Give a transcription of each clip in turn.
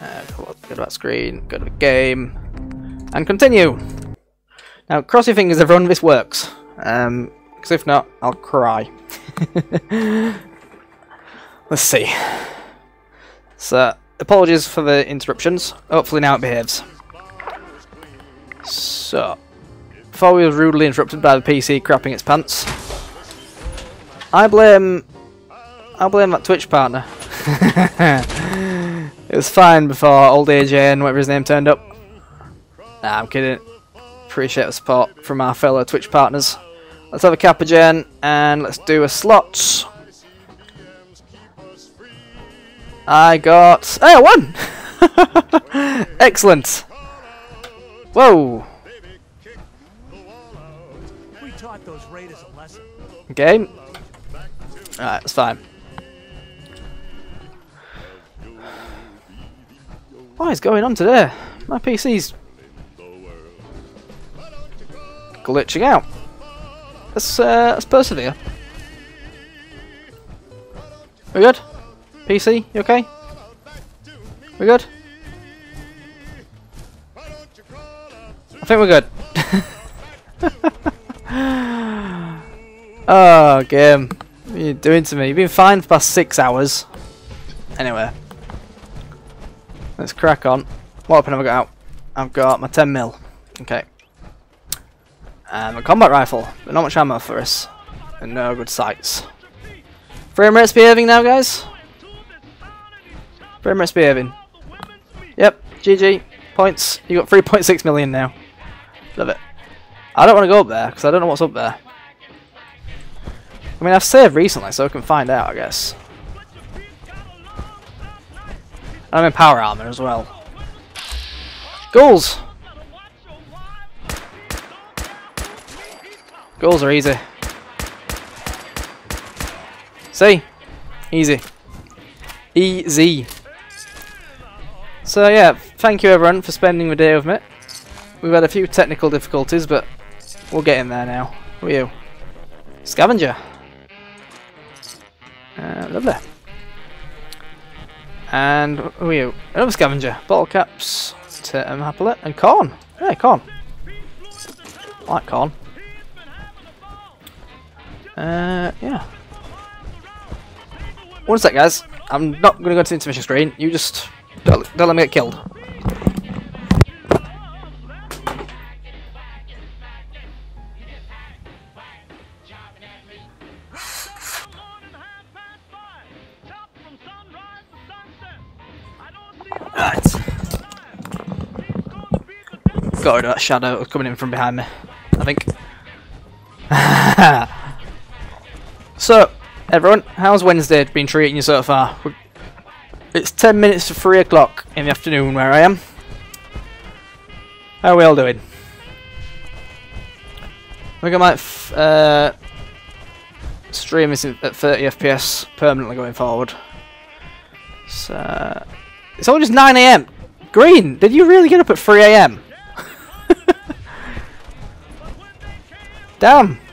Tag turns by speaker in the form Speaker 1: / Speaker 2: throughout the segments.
Speaker 1: Go to that screen, go to the game, and continue. Now, cross your fingers everyone, this works. Because if not, I'll cry. Let's see. So, apologies for the interruptions. Hopefully now it behaves. So, before we were rudely interrupted by the PC crapping its pants, I blame that Twitch partner. It was fine before old AJ and whatever his name turned up. Nah, I'm kidding. Appreciate the support from our fellow Twitch partners. Let's have a Kappa Gen and let's do a slot. I got... Hey, I won! Excellent! Whoa!
Speaker 2: We taught those raiders a lesson.
Speaker 1: Okay. Alright, that's fine. What is going on today? My PC's glitching out. Let's persevere. We good? PC, you okay? We good? I think we're good. Oh, game. What are you doing to me? You've been fine for the past 6 hours. Anyway. Let's crack on. What weapon have I got out? I've got my 10mm. Okay. And my combat rifle. But not much ammo for us. And no good sights. Frame rate's behaving now, guys. Frame rate's behaving. Yep. GG. Points. You got 3.6 million now. Love it. I don't want to go up there because I don't know what's up there. I mean, I've saved recently, so I can find out, I guess. I'm in power armor as well. Goals! Goals are easy. See? Easy. Easy. So yeah, thank you everyone for spending the day with me. We've had a few technical difficulties, but we'll get in there now. Who are you? Scavenger. Lovely. And who are you? Another scavenger. Bottle caps. Happily. And corn. Yeah, corn. I like corn. Yeah. One sec, guys. I'm not going to go to the intermission screen. You just don't let me get killed. Right. Got rid of that shadow that was coming in from behind me, I think. So, everyone, how's Wednesday been treating you so far? It's 10 minutes to 3 o'clock in the afternoon where I am. How are we all doing? I think I might stream this at 30 FPS permanently going forward. So, it's only just 9 AM. Green, did you really get up at 3 AM? Damn.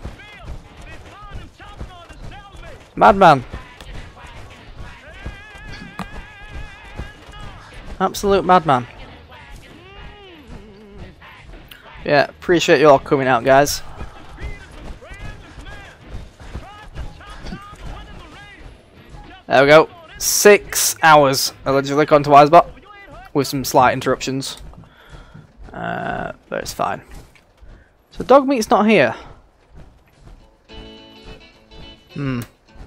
Speaker 1: Madman. Absolute madman. Yeah, appreciate you all coming out, guys. There we go. 6 hours allegedly gone to Wisebot with some slight interruptions. But it's fine. So dog meat's not here. Oh,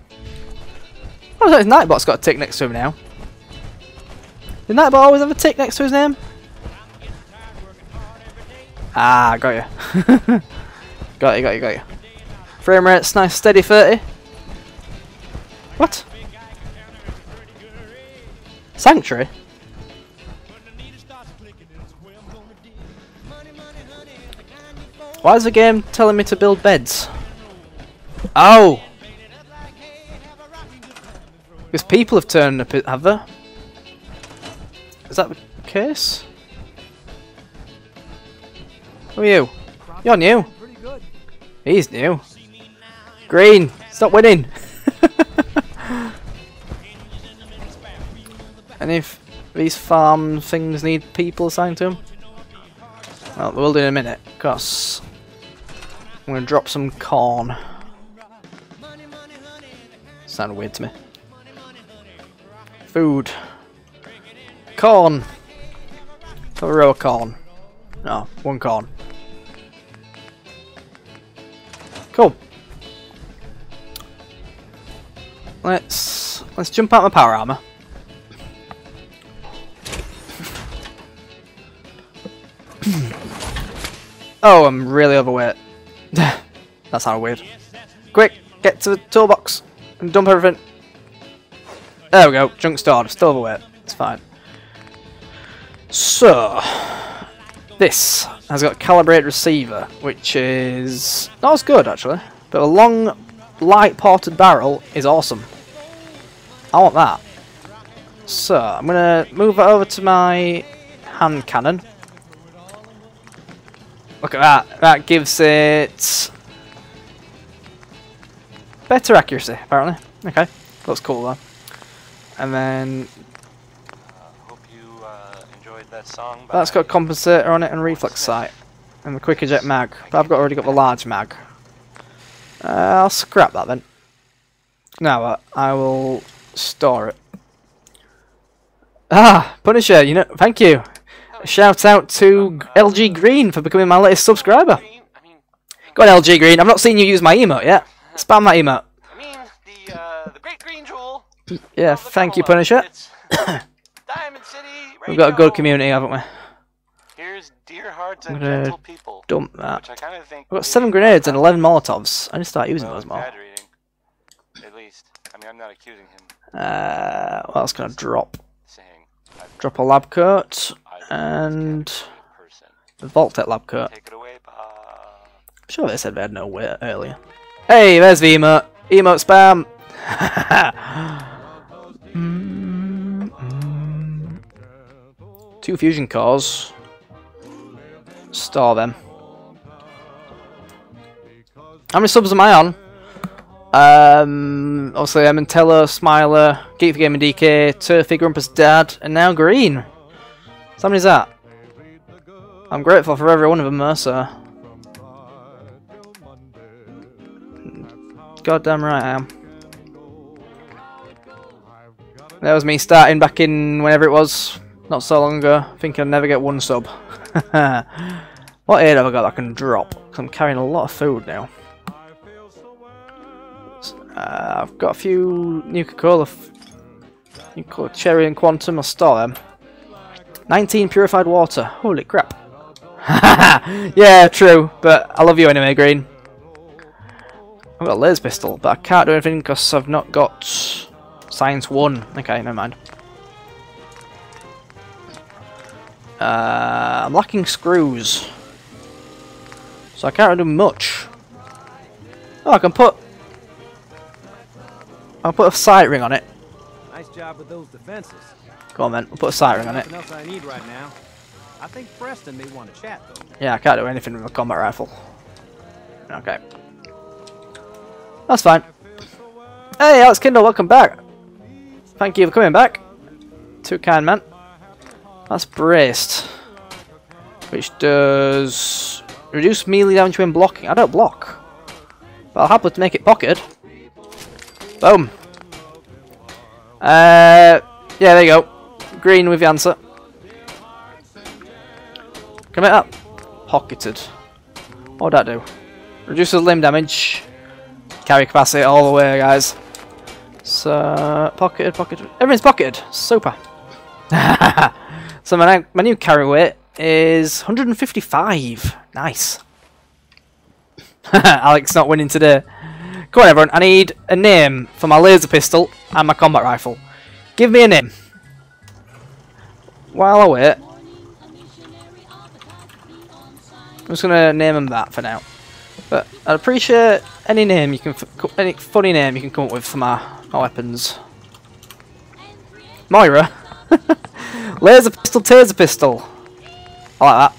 Speaker 1: his Nightbot's got a tick next to him now. Did Nightbot always have a tick next to his name? Ah, got you. got you. Frame rate's nice, steady 30. What? Sanctuary? Why is the game telling me to build beds? Oh! Because people have turned up, have they? Is that the case? Who are you? You're new. He's new. Green, stop winning. these farm things need people assigned to them? Well, we'll do in a minute, because I'm going to drop some corn. Sounded weird to me. Food. Corn. A row of corn. No, one corn. Cool. Let's jump out my power armor. Oh, I'm really overweight. That sounded weird. Quick, get to the toolbox and dump everything. There we go, junk stored, still overweight. It's fine. So, this has got a calibrated receiver, which is not as good actually, but a long, light ported barrel is awesome. I want that. So, I'm gonna move it over to my hand cannon. Look at that. That gives it better accuracy, apparently. Okay, looks cool though. And then
Speaker 3: hope you enjoyed that song.
Speaker 1: That's got a compensator on it and reflex sight, and the quick eject mag. But I've already got the large mag. I'll scrap that then. Now I will store it. Ah, Punisher, you know, thank you. Shout out to LG Green for becoming my latest subscriber. Go on, LG Green. I've not seen you use my emote yet. Spam that emote.
Speaker 3: I mean, the Great Green Jewel.
Speaker 1: Yeah, thank you, Punisher.
Speaker 3: Diamond City.
Speaker 1: We've got a good community, haven't we?
Speaker 3: Here's dear hearts and
Speaker 1: I'm gonna
Speaker 3: gentle people.
Speaker 1: dump that.
Speaker 3: Which I kind of think
Speaker 1: We've got 7 grenades and 11 Molotovs. I need to start using those more.
Speaker 3: At least. I mean, I'm not accusing him.
Speaker 1: What else can I drop?
Speaker 3: Saying,
Speaker 1: Drop a lab coat and the Vault-Tec lab coat.
Speaker 3: Take it away, Bob.
Speaker 1: I'm sure they said they had no weight earlier. Hey, there's the emote. Emote spam. Two fusion cores. Store them. How many subs am I on? Obviously Ementello, Smiler, Geek for Gaming DK, Turfy, Grumpus Dad, and now Green. So how many is that? I'm grateful for every one of them, Mercer. Goddamn right I am. That was me starting back in whenever it was, not so long ago, thinking I'd never get one sub. What aid have I got that I can drop? Because I'm carrying a lot of food now. I've got a few Nuka-Cola, Cherry and Quantum, I'll store them. 19 purified water, holy crap. Yeah, true, but I love you anyway, Green. I've got a laser pistol, but I can't do anything because I've not got Science 1. Okay, never mind. I'm lacking screws, so I can't do much. Oh, I'll put a sight ring on it.
Speaker 2: Nice job with those defenses.
Speaker 1: Go on then, we'll put a sight ring on it.
Speaker 2: Nothing else I need right now. I think Preston may want to chat though.
Speaker 1: Yeah, I can't do anything with a combat rifle. Okay. That's fine. Hey, Alex Kindle, welcome back. Thank you for coming back. Too kind, man. That's braced. Which does reduce melee damage when blocking. I don't block. But I'll happily make it pocketed. Boom. Yeah, there you go. Green with the answer. Commit up. Pocketed. What would that do? Reduces limb damage. Carry capacity all the way, guys. So, pocketed. Everything's pocketed. Super. So my new carry weight is 155. Nice. Alex not winning today. Come on, everyone. I need a name for my laser pistol and my combat rifle. Give me a name. While I wait, I'm just gonna name them that for now. But I'd appreciate any name you can, any funny name you can come up with for my weapons. Moira. Laser pistol, taser pistol. I like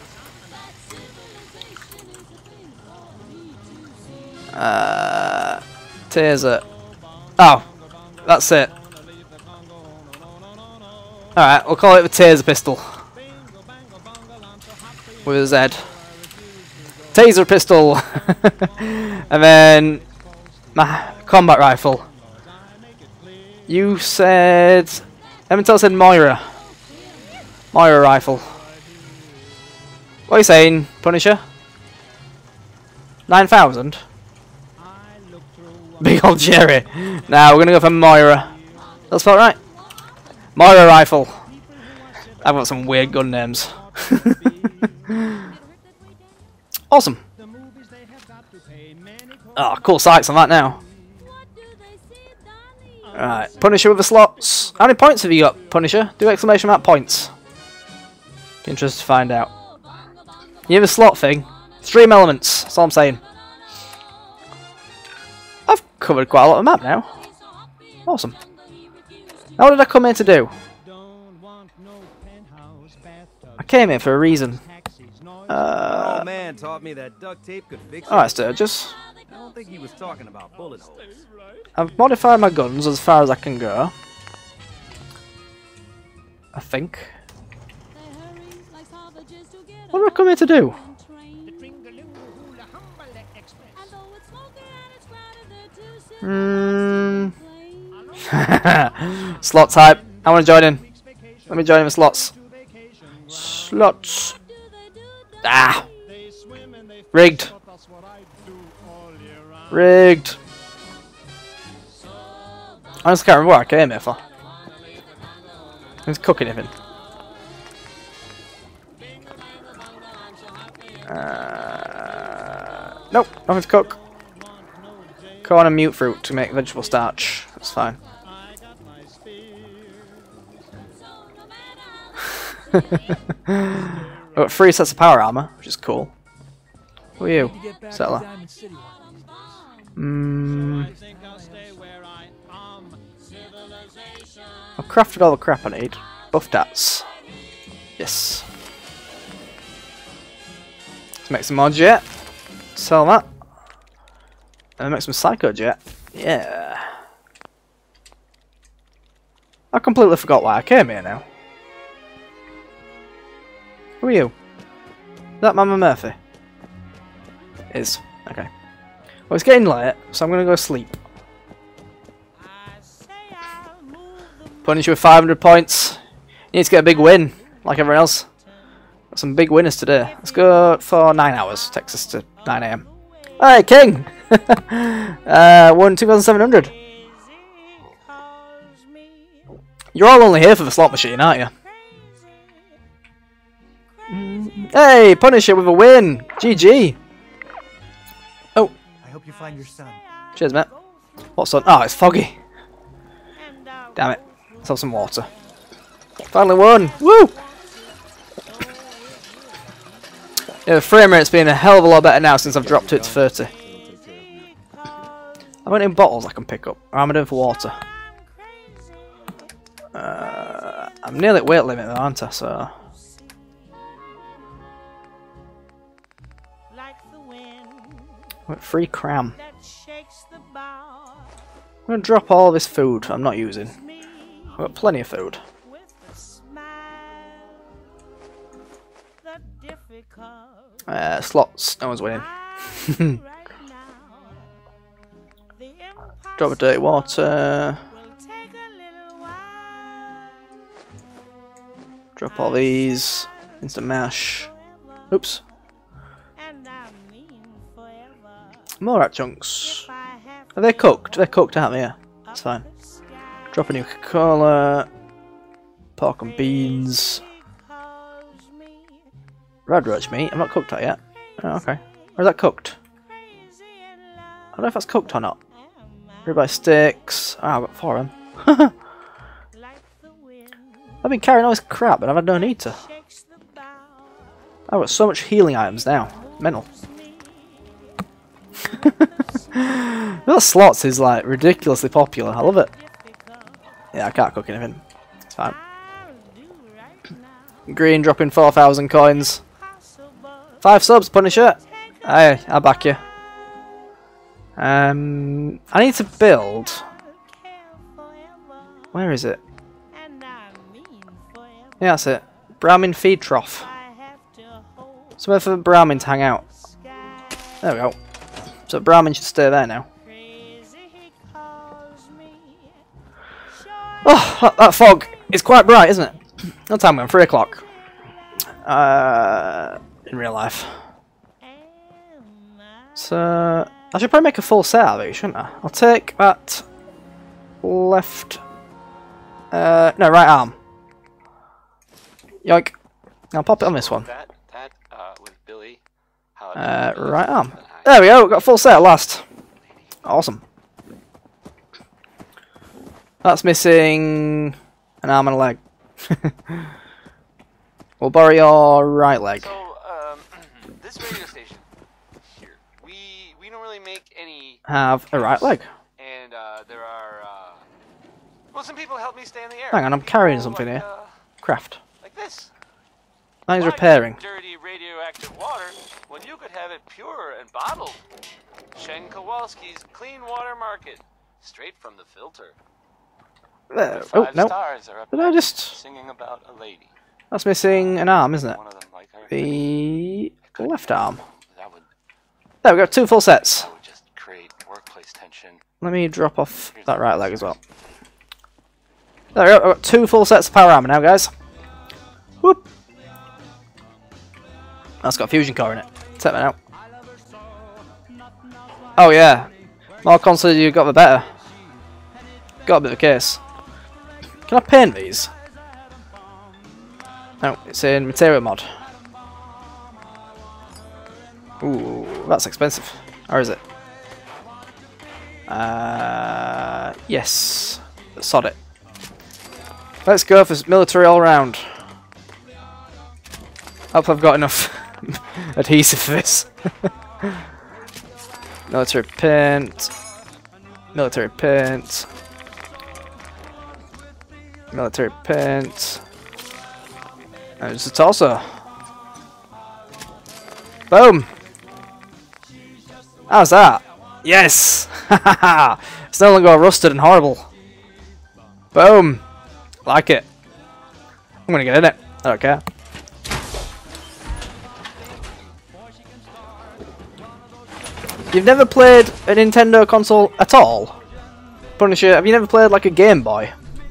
Speaker 1: that. Taser. Oh, that's it. Alright, we'll call it the taser pistol. With a Z. Taser pistol! And then my combat rifle. You said... Emmental said Moira. Moira rifle. What are you saying, Punisher? 9,000? Big old Jerry. Now we're gonna go for Moira. That's about right. Moira rifle. I've got some weird gun names. Awesome. Oh, cool sights on that now. Alright, Punisher with the slots. How many points have you got, Punisher? Do exclamation mark points. Be interested to find out. You have a slot thing. Stream elements, that's all I'm saying. I've covered quite a lot of the map now. Awesome. Now what did I come here to do? I came here for a reason.
Speaker 2: Oh man taught me that duct tape could fix it.
Speaker 1: Alright, Sturgis.
Speaker 2: I don't think he was talking about bullet holes.
Speaker 1: I've modified my guns as far as I can go. I think. What did I come here to do? Slot type. I want to join in. Let me join in the slots. Slots. Ah! Rigged. Rigged. I just can't remember what I came here for. Who's cooking anything? Nope, nothing to cook. Corn and mute fruit to make vegetable starch. That's fine. I've got 3 sets of power armor, which is cool. Who are you? Settler. I've crafted all the crap I need. Buff dats. Yes. Let's make some more jet. Sell that. And make some psycho jet. Yeah. I completely forgot why I came here now. Who are you? Is that Mama Murphy? It is. Okay. Well, it's getting late, so I'm gonna go sleep. Punish you with 500 points. You need to get a big win, like everyone else. Got some big winners today. Let's go for 9 hours. Takes us to 9 AM. Hey, King! Won 2,700. You're all only here for the slot machine, aren't you? Hey, Punisher with a win! GG! Oh.
Speaker 2: I hope you find your son.
Speaker 1: Cheers, mate. What son? Oh, it's foggy. Damn it. Let's have some water. Finally won! Woo! Yeah, the frame rate's been a hell of a lot better now since I've dropped it to 30. I've got any bottles I can pick up? Or am I doing for water? I'm nearly at weight limit though, aren't I? So... free cram. I'm going to drop all this food I'm not using. I've got plenty of food. Slots. No one's winning. Drop a dirty water. Drop all these. Instant mash. Oops. More rat chunks. Are they cooked? They're cooked, aren't they? Yeah. That's fine. Drop a new Coca-Cola. Pork and beans. Red roach meat. I've not cooked that yet. Oh, okay. Or is that cooked? I don't know if that's cooked or not. Ribeye steaks. Oh, I've got 4 of them. I've been carrying all this crap, but I've had no need to. I've got so much healing items now. Mental. Those slots is like ridiculously popular. I love it. Yeah, I can't cook anything. It's fine. Green dropping 4,000 coins. 5 subs, Punisher. Hey, I'll back you. I need to build. Where is it? Yeah, that's it. Brahmin feed trough. Somewhere for Brahmin to hang out. There we go. So Brahmin should stay there now. Oh, that fog is quite bright, isn't it? What time are we on? 3 o'clock. In real life. So I should probably make a full set out of it, shouldn't I? I'll take that left. No, right arm. Yoink. I'll pop it on this one.
Speaker 3: With Billy.
Speaker 1: Right arm. There we go. Got a full set at last. Awesome. That's missing an arm and a leg. We'll borrow your right leg.
Speaker 3: So, this radio station here, we don't really make any.
Speaker 1: Have a right leg.
Speaker 3: And there are well, some people help me stay in the air.
Speaker 1: Hang on, I'm carrying something here. Craft.
Speaker 3: Like this.
Speaker 1: That is repairing.
Speaker 3: Dirty radioactive water when you could have it pure and bottled. Chen Kowalski's Clean Water Market, straight from the filter.
Speaker 1: Oh no!
Speaker 3: Stars are up
Speaker 1: Did I just?
Speaker 3: singing about a lady.
Speaker 1: That's missing an arm, isn't it?
Speaker 3: One of them like her.
Speaker 1: The left arm.
Speaker 3: That would
Speaker 1: There we go. 2 full sets.
Speaker 3: just create workplace tension.
Speaker 1: Let me drop off that right leg as well. There we go. I've got 2 full sets of power armor now, guys. Whoop. That's got a fusion core in it. Take that out. Oh yeah. More consoles you got, the better. Got a bit of a case. Can I paint these? No, it's in material mod. Ooh, that's expensive. Or is it? Yes. Sod it. Let's go for military all round. Hope I've got enough adhesive for this. Military paint. Military paint. Military paint. And it's a torso. Boom! How's that? Yes! It's no longer rusted and horrible. Boom! Like it. I'm gonna get in it. I don't care. You've never played a Nintendo console at all? Punisher, have you never played like a Game Boy?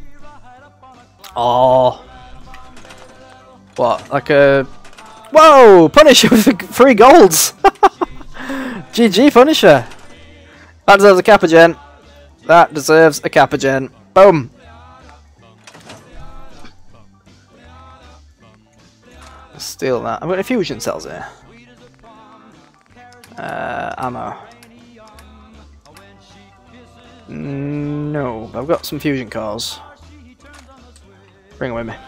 Speaker 1: Oh. What? Like a... Whoa! Punisher with 3 golds! GG, Punisher! That deserves a Kappa Gen. That deserves a Kappa Gen. Boom! Steal that. I've got any fusion cells here. Ammo. No, I've got some fusion cores. Bring it with me.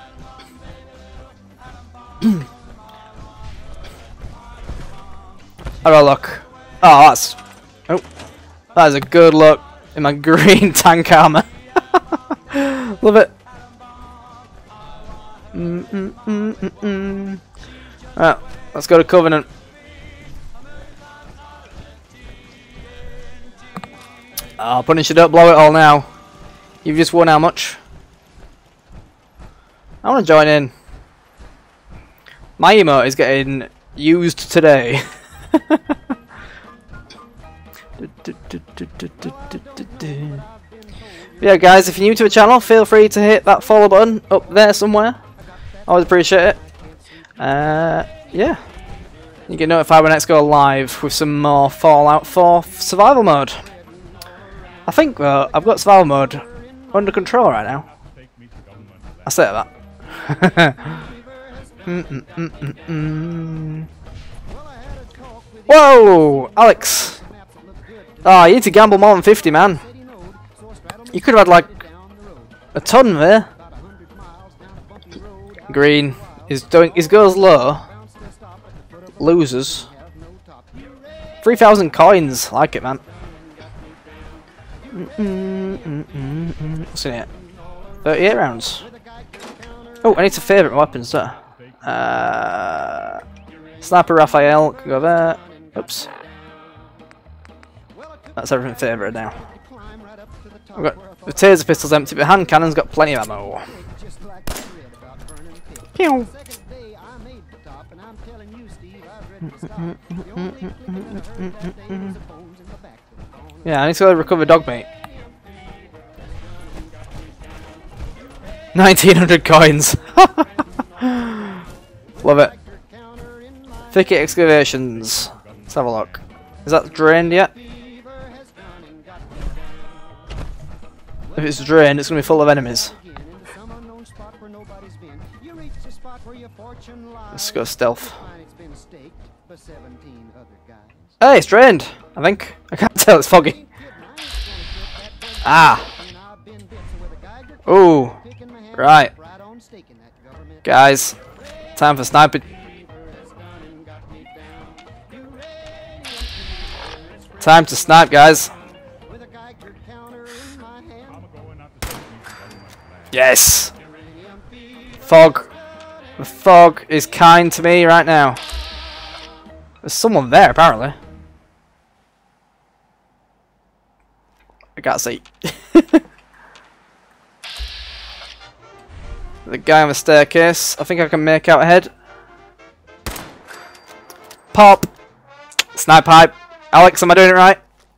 Speaker 1: How do I look? Oh, that's... Oh. That is a good look in my green tank armor. Love it. Right, let's go to Covenant. Oh, Punisher, don't blow it all now. You've just won how much? I want to join in. My emote is getting used today. Yeah, guys, if you're new to the channel, feel free to hit that follow button up there somewhere. Always appreciate it. Yeah. You get notified when I next go live with some more Fallout 4 survival mode. I think, though, I've got survival mode under control right now. I say that. Whoa! Alex! Oh, you need to gamble more than 50, man. You could have had, like, a ton there. Green is doing... His goes low. Losers. 3,000 coins. Like it, man. What's in it? 38 rounds. Oh, I need to favourite weapons, don't I? Sniper Raphael can go there. Oops. That's everything favoured now. I've got the taser pistol's empty, but hand cannon's got plenty of ammo. Pew. Yeah, I need to go recover dog meat. 1900 coins. Love it. Thicket excavations. Let's have a look. Is that drained yet? If it's drained, it's going to be full of enemies. Let's go stealth. Hey, it's drained, I think. I can't tell, it's foggy. Ah. Ooh. Right. Guys, time for sniping. Time to snipe, guys. Yes! Fog. The fog is kind to me right now. There's someone there, apparently. I can't see. The guy on the staircase. I think I can make out ahead. Pop! Snipe pipe. Alex, am I doing it right?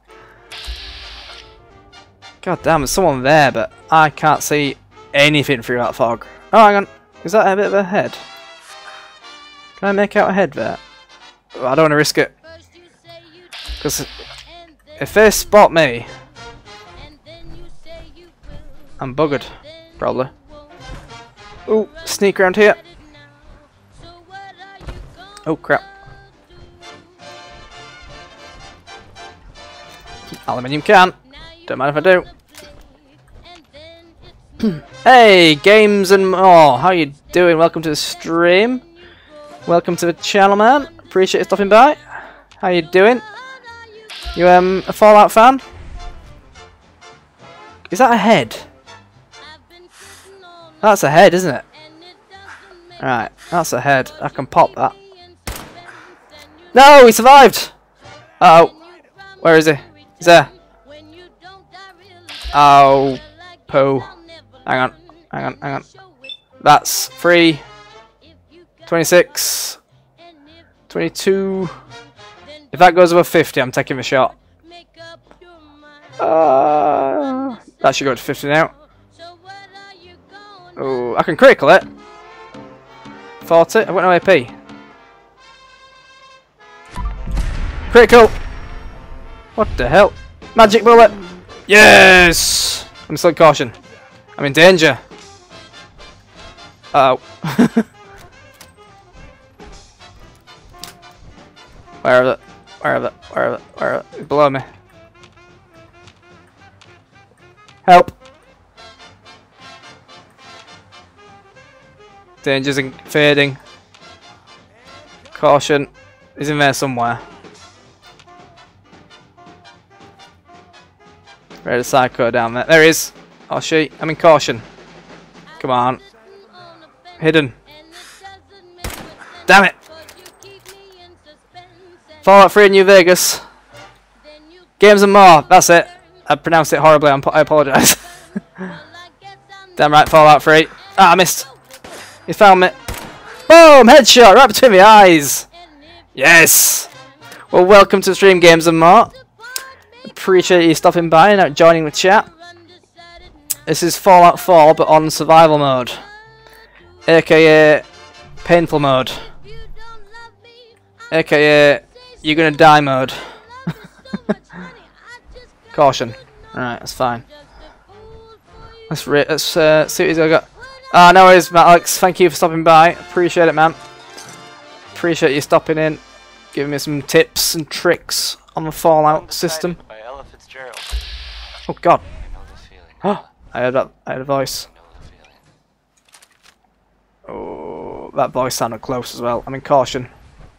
Speaker 1: God damn, there's someone there, but I can't see anything through that fog. Oh, hang on. Is that a bit of a head? Can I make out a head there? Oh, I don't want to risk it. Because if they spot me, I'm buggered. Probably. Ooh, sneak around here. Oh, crap. Aluminium can. Don't mind if I do. Hey, games and more. How you doing? Welcome to the stream. Welcome to the channel, man. Appreciate you stopping by. How you doing? You a Fallout fan? Is that a head? That's a head, isn't it? Right, that's a head. I can pop that. No, he survived. Uh oh, where is he? He's there. Oh, poo. Hang on, hang on, hang on. That's 3, 26, 22. If that goes above 50, I'm taking the shot. That should go to 50 now. Oh, I can critical it. 40. I've got no AP. Critical. What the hell? Magic bullet. Yes. I'm still in caution. I'm in danger. Uh oh. Where is it? Where is it? Where is it? Where is it? It's below me. Help. Danger's fading. Caution. He's in there somewhere. Ready to psycho down there. There he is. Oh she. I'm in caution. Come on. Hidden. Damn it. Fallout 3 in New Vegas. Games and more. That's it. I pronounced it horribly. I apologise. Damn right, Fallout 3. Ah, I missed. He found me. Boom! Headshot right between my eyes. Yes. Well, welcome to Stream Games and More. Appreciate you stopping by and joining the chat. This is Fallout 4, but on survival mode, aka painful mode, aka you're gonna die mode. Caution. Alright, that's fine. Let's see what he's got. Ah, no worries, Alex. Thank you for stopping by. Appreciate it, man. Appreciate you stopping in, giving me some tips and tricks on the Fallout system. Oh God! Oh, I heard that. I heard a voice. Oh, that voice sounded close as well. I'm in caution.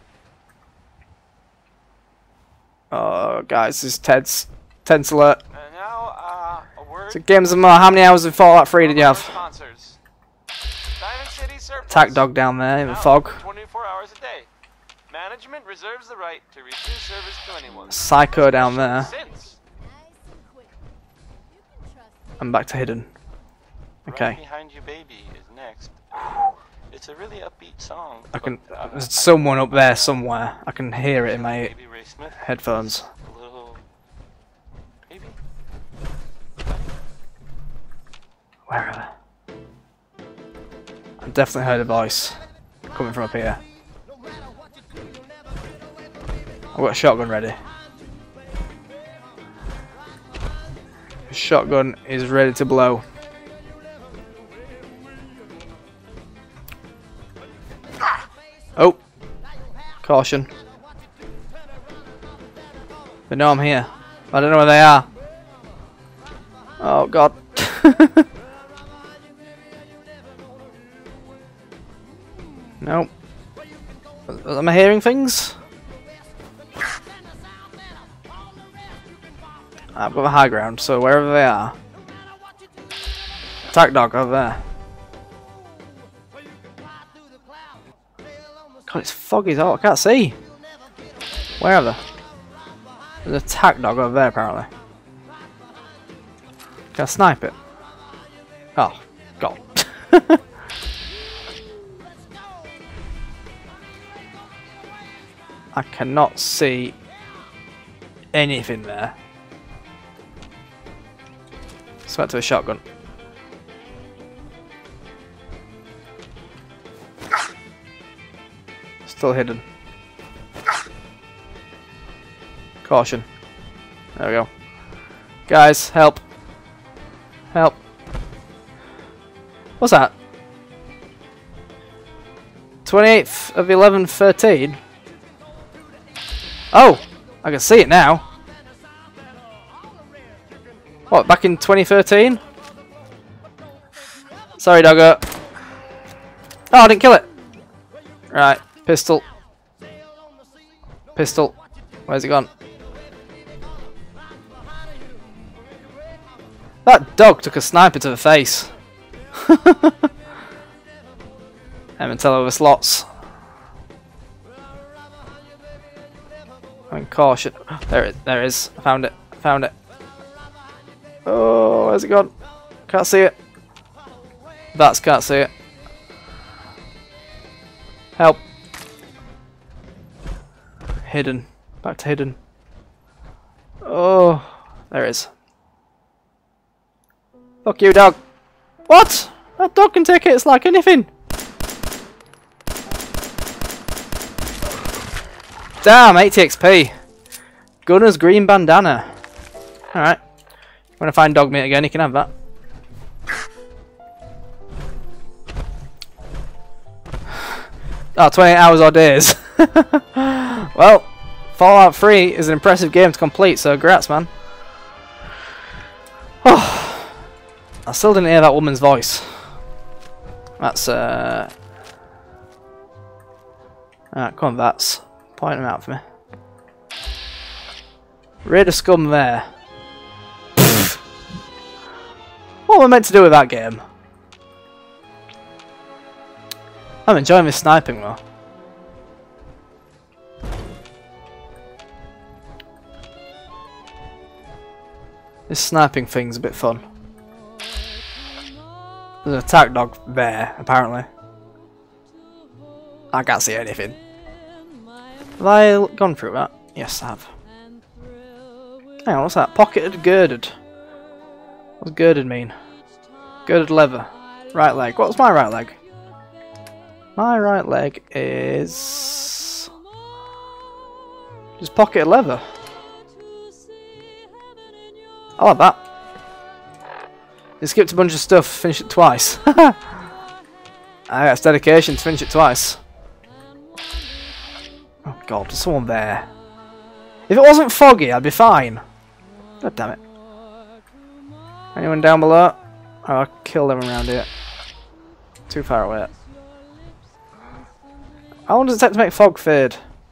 Speaker 1: Oh, guys, this is tense. Tense alert. So, Games and More. How many hours of Fallout 3 did you have? Attack dog down there in the fog.
Speaker 3: 24 hours a day. Management reserves the right to refuse service to anyone.
Speaker 1: Psycho down there. I'm back to hidden. Okay.
Speaker 3: Right behind you, baby, is next. It's a really upbeat song.
Speaker 1: I can.
Speaker 3: but,
Speaker 1: There's someone up there somewhere. I can hear it in my
Speaker 3: maybe Ray Smith.
Speaker 1: headphones.
Speaker 3: A little. Maybe.
Speaker 1: Where are they? I definitely heard a voice coming from up here. I've got a shotgun ready. The shotgun is ready to blow. Oh! Caution. They know I'm here. I don't know where they are. Oh god. Nope. Am I hearing things? I've got the high ground, so wherever they are. Attack dog over there. God, it's foggy as hell. I can't see. Where are they? There's an attack dog over there, apparently. Can I snipe it? Oh, God. I cannot see anything there. Let's go back to a shotgun. Still hidden. Caution. There we go. Guys, help. Help. What's that? 28th of 11/13. Oh! I can see it now. What, back in 2013? Sorry, doggo. Oh, I didn't kill it. Right, pistol. Pistol. Where's it gone? That dog took a sniper to the face. Tell over slots. I'm caution. There it is. I found it. I found it. Oh, where's it gone? Can't see it. Bats can't see it. Help. Hidden. Back to hidden. Oh, there it is. Fuck you, dog. What? That dog can take hits like anything. Damn, 80 XP. Gunner's green bandana. Alright. When I find dog meat again, you can have that. Oh, 28 hours or days. Well, Fallout 3 is an impressive game to complete, so congrats, man. Oh, I still didn't hear that woman's voice. That's, Alright, come on, Vats. Point them out for me. Raider scum there. What am I meant to do with that game? I'm enjoying this sniping though. This sniping thing's a bit fun. There's an attack dog there, apparently. I can't see anything. Have I gone through that? Yes, I have. Hang on, what's that? Pocketed, girded. What does girded mean? Girded leather. Right leg. What's my right leg? My right leg is... just pocketed leather. I like that. You skipped a bunch of stuff, finished it twice. That's dedication to finish it twice. Oh god, there's someone there. If it wasn't foggy, I'd be fine. God damn it. Anyone down below? Oh, I'll kill them around here. Too far away. How long does it take to make fog fade?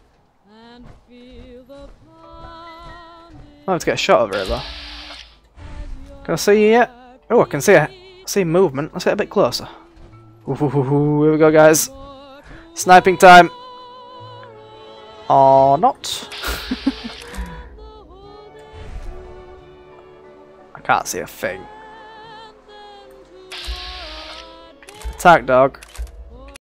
Speaker 1: I'll have to get a shot over it though. Can I see you yet? Oh, I can see movement. Let's get a bit closer. Ooh, here we go, guys. Sniping time. Or not. I can't see a thing. attack, dog.